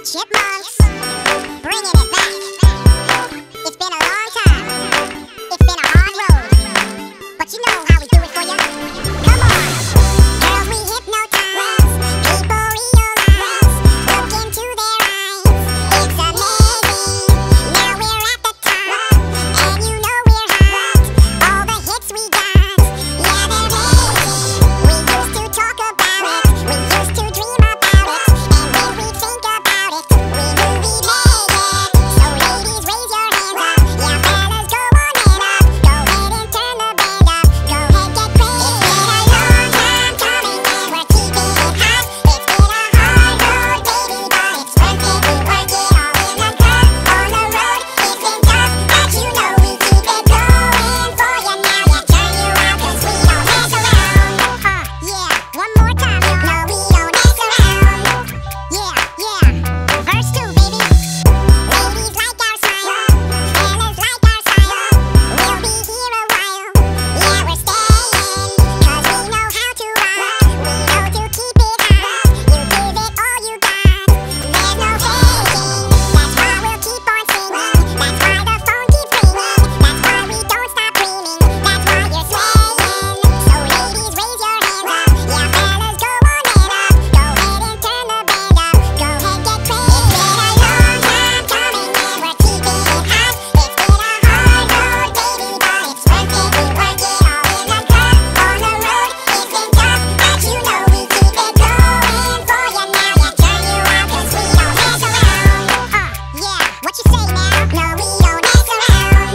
Chipmunks, bringing it back. It's been a long time. It's been a hard road, but you know how we do it for ya. Come on, girls, we hypnotize. People realize, look into their eyes. It's amazing. Now we're at the top, and you know we're hot. All the hits we got, yeah, they're amazing. We used to talk about it. We used to dream about it. And when we think about it, we knew we made it. So ladies, raise your hands up. Yeah, fellas, go on and up. Go ahead and turn the band up. Go ahead, get crazy. It's been a long time coming and we're keeping it hot. It's been a hard road, baby, but it's worth it. We work it all in the cut. On the road, it's been tough, but you know we keep it going for you now. Yeah, turn you out 'cause we don't mess around. Yeah, one more time, y'all. No, we don't mess around. Yeah, verse 2, baby. Ladies like our style, fellas like our style. We'll be here a while. Yeah, we're staying, 'cause we know how to rock. We know to keep it hot. You give it all you got. There's no hating. That's why we'll keep on singing. That's why the phone keeps ringing. That's why we don't stop dreaming. That's why you're swaying. So ladies, raise your hands up. Yeah, fellas, go on and up. Go ahead and turn the band up. Go ahead, get crazy. It's been a long time coming and we're keeping it hot. It's been a hard road, baby, but it's worth it. We work it all in the cut. On the road, it's been tough, but you know we keep it going for you now. Yeah, turn you out 'cause we don't mess around. Yeah, what you say now? No, we don't mess around.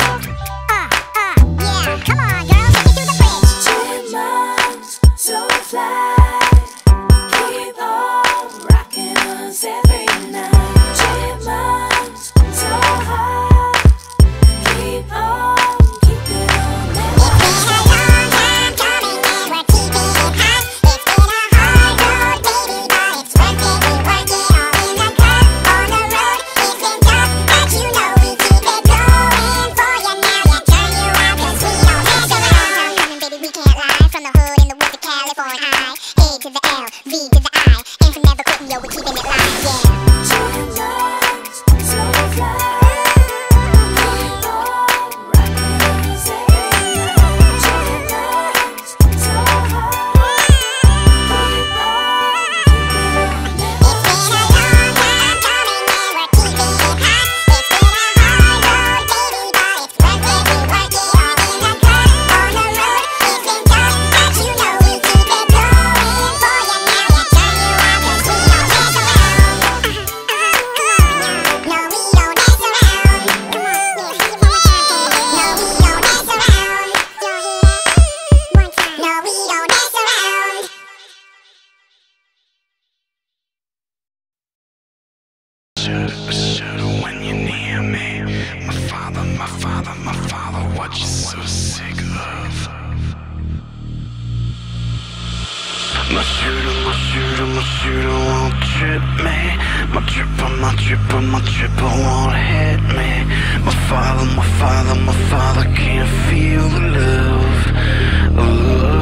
Yeah, come on, girls, take it through the bridge. Chipmunks, so fly. Keep on rocking us every night. Chipmunks, so high. Keep on, keep it on It's been a long time coming and we're keeping it hot. It's been a hard road, baby, but it's worth it. We work it all in the cut. On the road, it's been tough, but you know we keep it going for you now. Yeah, turn you out 'cause we don't mess around. Coming, baby, we can't lie. From the hood in the woods to California. A to the L, V to the I, and from never quitting, yo, we're keeping it live. Yeah. Chipmunks, so fly. Keep on rocking us every night. Chipmunks, so high. Keep on, keep it on It's been a long time coming and we're keeping it hot. It's been a hard road, baby, but it's worth it. We work it all in the cut. On the road, it's been tough, but you know we keep it going for you now. Yeah, turn you out 'cause we don't mess around. No, we don't mess around. Come on, yeah, sing it one more time, baby. No, we don't mess around. Y'all hear that? One time. No, we don't mess around. Shudder when you're near me. My father, what you so sick of? My shooter won't trip me. My tripper won't hit me. My father can't feel the love.